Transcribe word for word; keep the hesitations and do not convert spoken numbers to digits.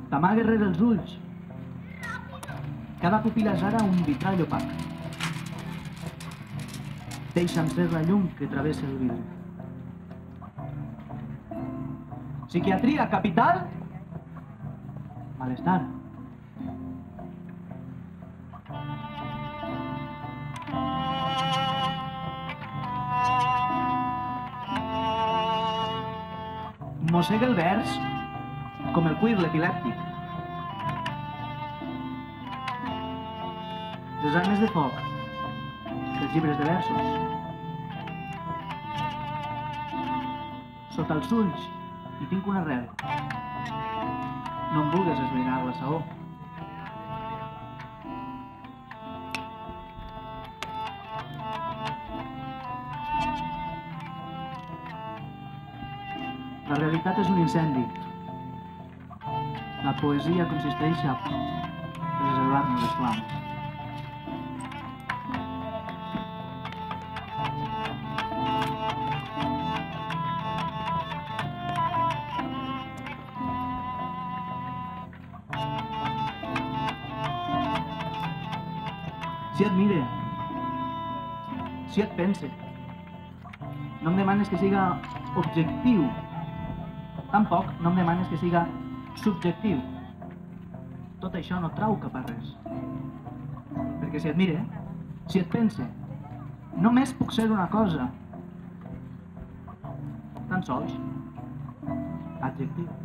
T'amagues rere els ulls. Cada pupil·la és ara un vitrall opac. Deixa entrer la llum que travessa el vidre. Psiquiatria capital? Malestar. Mossega el vers com el cuir l'epilèptic. Les armes de foc dels llibres de versos. Sota els ulls hi tinc una arrel. No em vulgues esbrinar la saó. La realitat és un incendi. La poesia consisteix a preservar-nos les flames. Si et mire, si et pense, no em demanes que siga objectiu. Tampoc no em demanes que siga subjectiu. Tot això no trau cap a res. Perquè si et mire, si et pense, només puc ser una cosa. Tan sols adjectiu.